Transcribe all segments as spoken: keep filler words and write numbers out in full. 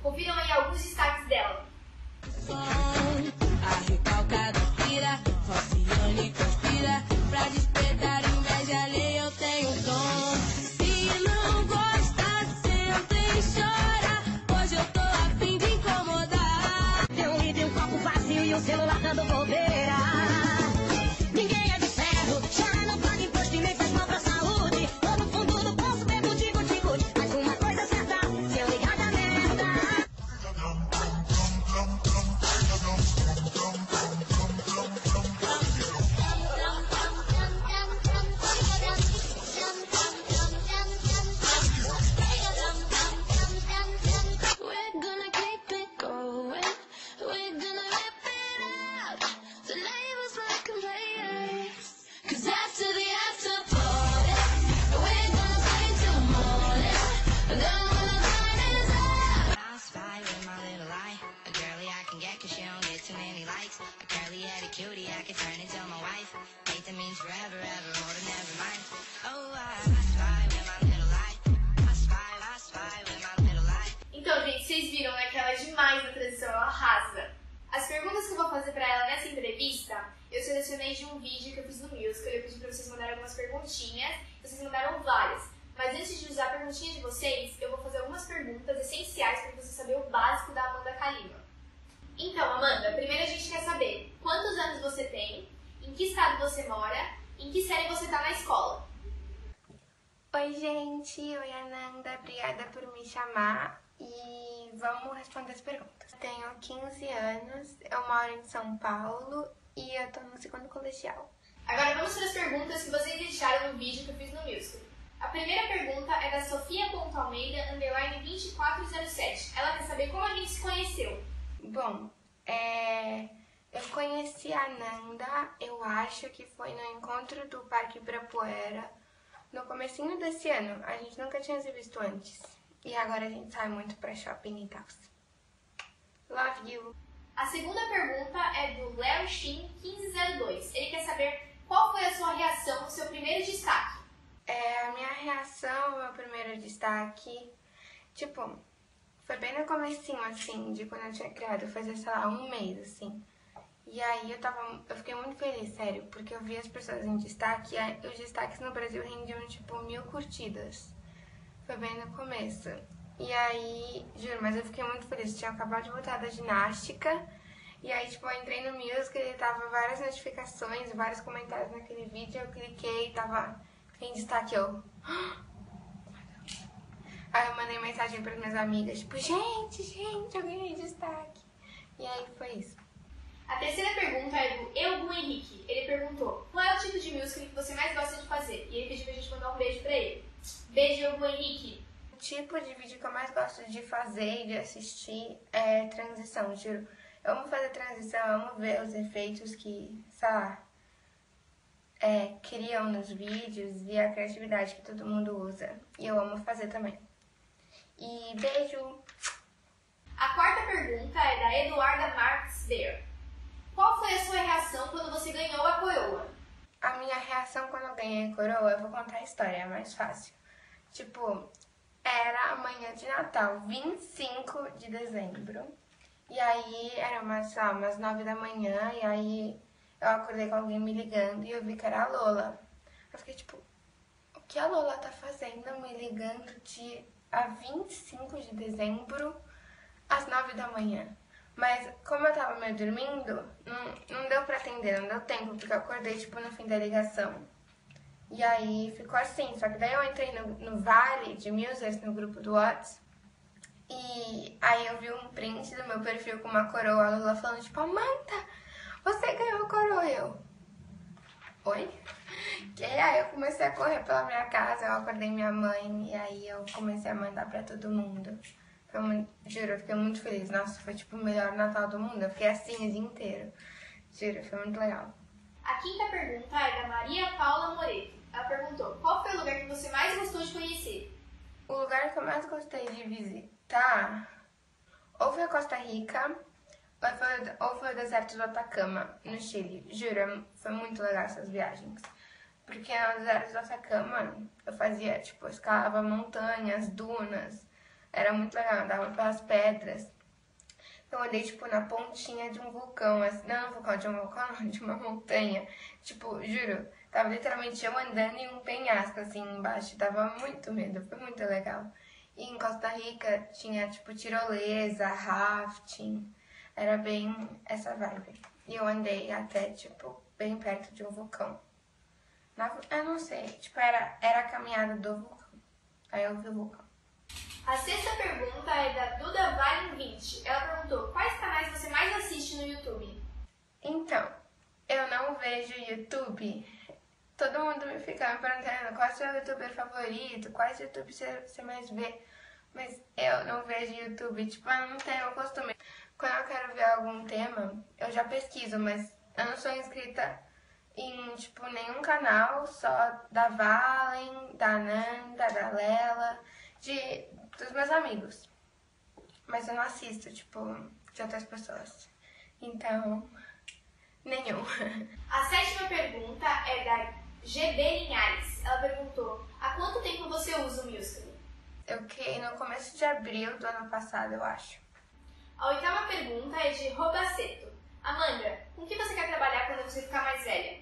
Confiram aí alguns destaques dela. A recalcada tira, Rociane conspira, pra despertar inveja alheia eu tenho dom. Se não gosta, sempre chora, hoje eu tô a fim de incomodar. Tem um livro e um copo vazio e o celular dando bobeira. Ninguém é de ferro, chora não paga imposto e nem faz mal pra saúde. Tô no fundo do poço, bebo digo-digo, mas uma coisa é certa, se eu ligar da merda. Então, gente, vocês viram, né, que ela é demais na transição, ela arrasa. As perguntas que eu vou fazer pra ela nessa entrevista, eu selecionei de um vídeo que eu fiz no Musical. Eu pedi pra vocês mandarem algumas perguntinhas, vocês mandaram várias. Mas antes de usar a perguntinha de vocês, eu vou fazer algumas perguntas essenciais para você saber o básico da Amanda Kalima. Então, Amanda, primeiro a gente quer saber quantos anos você tem, em que estado você mora, em que série você tá na escola. Oi, gente. Oi, Ananda. Obrigada por me chamar. E vamos responder as perguntas. Tenho quinze anos, eu moro em São Paulo e eu tô no segundo colegial. Agora vamos para as perguntas que vocês deixaram no vídeo que eu fiz no Musical. A primeira pergunta é da Sofia.almeida, underline vinte e quatro zero sete. Ela quer saber como a gente se conheceu. Bom, é... eu conheci a Nanda, eu acho que foi no encontro do Parque Ibirapuera, no comecinho desse ano. A gente nunca tinha se visto antes. E agora a gente sai muito pra shopping e tal. Love you! A segunda pergunta é do Léo Shin quinze zero dois. Ele quer saber qual foi a sua reação no seu primeiro destaque. É, a minha reação, meu primeiro destaque, tipo, foi bem no comecinho, assim, de quando eu tinha criado, fazia, sei lá, um mês, assim. E aí eu tava, eu fiquei muito feliz, sério, porque eu vi as pessoas em destaque, e os destaques no Brasil rendiam, tipo, mil curtidas. Foi bem no começo. E aí, juro, mas eu fiquei muito feliz. Eu tinha acabado de voltar da ginástica. E aí, tipo, eu entrei no Musical e tava várias notificações, vários comentários naquele vídeo. Eu cliquei e tava em destaque, eu... Aí eu mandei mensagem para minhas amigas, tipo, gente, gente, eu ganhei destaque. E aí foi isso. A terceira pergunta é do Elgun Henrique. Ele perguntou, qual é o tipo de musical que você mais gosta de fazer? E ele pediu pra gente mandar um beijo pra ele. Beijo, Elgun Henrique. O tipo de vídeo que eu mais gosto de fazer e de assistir é transição, juro. Eu amo fazer transição, eu amo ver os efeitos que, sei lá, é, criam nos vídeos e a criatividade que todo mundo usa. E eu amo fazer também. E beijo! A quarta pergunta é da Eduarda Marques Beer. Qual foi a sua reação quando você ganhou a coroa? A minha reação quando eu ganhei a coroa, eu vou contar a história, é mais fácil. Tipo, era amanhã de Natal, vinte e cinco de dezembro. E aí era umas, sei lá, umas nove da manhã, e aí eu acordei com alguém me ligando e eu vi que era a Lola. Eu fiquei tipo, o que a Lola tá fazendo me ligando de a vinte e cinco de dezembro às nove da manhã? Mas como eu tava meio dormindo, não, não deu pra atender, não deu tempo, porque eu acordei tipo no fim da ligação. E aí ficou assim, só que daí eu entrei no, no Vale de Musers, no grupo do WhatsApp, e aí eu vi um print do meu perfil com uma coroa, a Lula falando tipo, Amanda, você ganhou a coroa, eu... Oi? E aí eu comecei a correr pela minha casa, eu acordei minha mãe, e aí eu comecei a mandar pra todo mundo. Foi muito, juro, eu fiquei muito feliz. Nossa, foi tipo o melhor Natal do mundo. Eu fiquei assim o dia inteiro. Juro, foi muito legal. A quinta pergunta é da Maria Paula Moreto. Ela perguntou, qual foi o lugar que você mais gostou de conhecer? O lugar que eu mais gostei de visitar ou foi a Costa Rica, ou foi, ou foi o deserto do Atacama, no Chile. Juro, foi muito legal essas viagens. Porque no deserto do Atacama eu fazia, tipo, escalava montanhas, dunas, Era muito legal, andava pelas pedras. Eu andei, tipo, na pontinha de um vulcão, assim, não, vulcão, de um vulcão, não, de uma montanha. Tipo, juro, tava literalmente eu andando em um penhasco, assim, embaixo. Dava muito medo, foi muito legal. E em Costa Rica tinha, tipo, tirolesa, rafting. Era bem essa vibe. E eu andei até, tipo, bem perto de um vulcão. Na, eu não sei, tipo, era, era a caminhada do vulcão. Aí eu vi o vulcão. A sexta pergunta é da Duda Vale vinte. Ela perguntou, quais canais você mais assiste no YouTube? Então, eu não vejo YouTube. Todo mundo me fica me perguntando qual é o seu youtuber favorito, quais YouTube você, você mais vê. Mas eu não vejo YouTube, tipo, eu não tenho o costume. Quando eu quero ver algum tema, eu já pesquiso, mas eu não sou inscrita em, tipo, nenhum canal, só da Valen, da Nanda, da Lela, de, dos meus amigos. Mas eu não assisto, tipo, de outras pessoas. Então, nenhum. A sétima pergunta é da G B Linhares. Ela perguntou, há quanto tempo você usa o Musical.ly? Eu criei no começo de abril do ano passado, eu acho. A oitava pergunta é de Robaceto. Amanda, com que você quer trabalhar quando você ficar mais velha?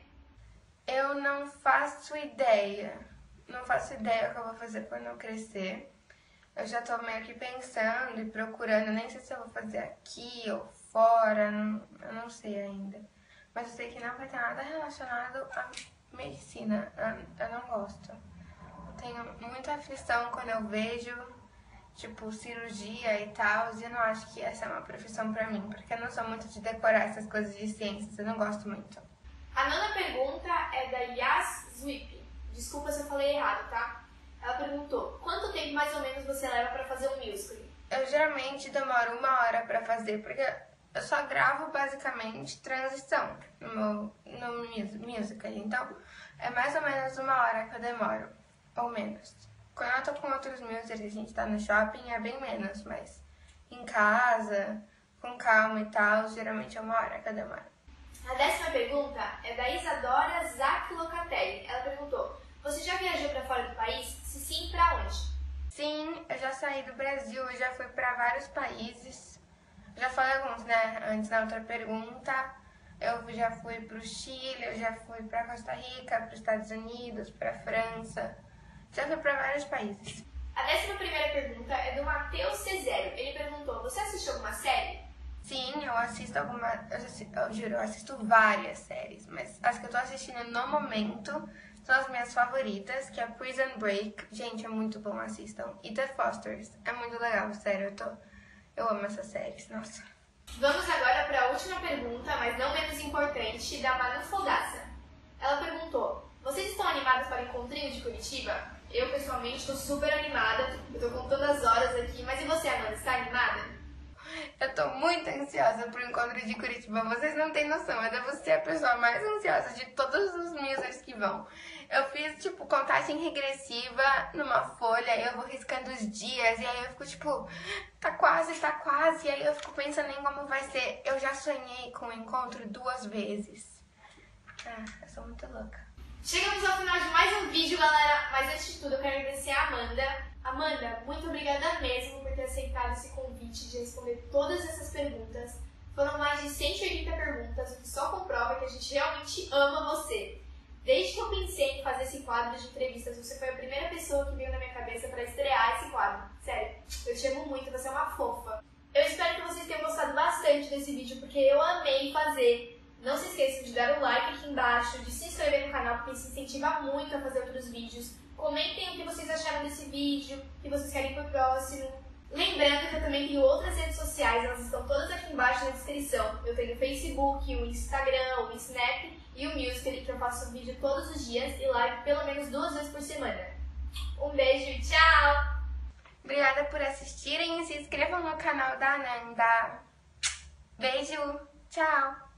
Eu não faço ideia. Não faço ideia o que eu vou fazer quando eu crescer. Eu já tô meio que pensando e procurando. Nem sei se eu vou fazer aqui ou fora. Não, eu não sei ainda. Mas eu sei que não vai ter nada relacionado à medicina. Eu, eu não gosto. Eu tenho muita aflição quando eu vejo, tipo, cirurgia e tal. E eu não acho que essa é uma profissão pra mim. Porque eu não sou muito de decorar essas coisas de ciências. Eu não gosto muito. A nona pergunta é da Yas Zwip. Desculpa se eu falei errado, tá? Ela perguntou, quanto tempo mais ou menos você leva pra fazer um Musical.ly? Eu geralmente demoro uma hora pra fazer, porque eu só gravo basicamente transição no meu no Musical.ly. Então, é mais ou menos uma hora que eu demoro, ou menos. Quando eu tô com outros musicals e a gente tá no shopping, é bem menos, mas em casa, com calma e tal, geralmente é uma hora que eu demoro. A décima pergunta é da Isadora Zac Locatelli. Ela perguntou, você já viajou para fora do país? Se sim, para onde? Sim, eu já saí do Brasil, eu já fui para vários países. Já falei alguns, né? Antes na outra pergunta. Eu já fui pro Chile, eu já fui para Costa Rica, para os Estados Unidos, para França. Já fui para vários países. A décima primeira pergunta é do Matheus C zero. Ele perguntou, você assistiu alguma série? Sim, eu assisto alguma... Eu, assisto, eu juro, eu assisto várias séries, mas as que eu tô assistindo no momento são as minhas favoritas, que é Prison Break. Gente, é muito bom, assistam. E The Fosters. É muito legal, sério, eu tô... Eu amo essas séries, nossa. Vamos agora para a última pergunta, mas não menos importante, da Manu Fogaça. Ela perguntou, vocês estão animados para o encontrinho de Curitiba? Eu, pessoalmente, estou super animada. Eu tô contando as horas aqui, mas e você, Amanda, está animada? Eu tô muito ansiosa pro encontro de Curitiba. Vocês não têm noção, eu devo ser a pessoa mais ansiosa de todos os musers que vão. Eu fiz, tipo, contagem regressiva numa folha, eu vou riscando os dias, e aí eu fico, tipo, tá quase, tá quase, e aí eu fico pensando em como vai ser. Eu já sonhei com o encontro duas vezes. Ah, eu sou muito louca. Chegamos ao final de mais um vídeo, galera, mas antes de tudo eu quero agradecer a Amanda. Amanda, muito obrigada mesmo por ter aceitado esse convite de responder todas essas perguntas. Foram mais de cento e oitenta perguntas, o que só comprova que a gente realmente ama você. Desde que eu pensei em fazer esse quadro de entrevistas, você foi a primeira pessoa que veio na minha cabeça para estrear esse quadro. Sério, eu te amo muito, você é uma fofa. Eu espero que vocês tenham gostado bastante desse vídeo, porque eu amei fazer. Não se esqueçam de dar um like aqui embaixo, de se inscrever no canal, porque isso incentiva muito a fazer outros vídeos. Comentem o que vocês acharam desse vídeo, o que vocês querem pro próximo. Lembrando que eu também tenho outras redes sociais, elas estão todas aqui embaixo na descrição. Eu tenho o Facebook, o Instagram, o Snap e o Musical.ly, que eu faço vídeo todos os dias e live pelo menos duas vezes por semana. Um beijo e tchau! Obrigada por assistirem e se inscrevam no canal da Nanda. Beijo, tchau!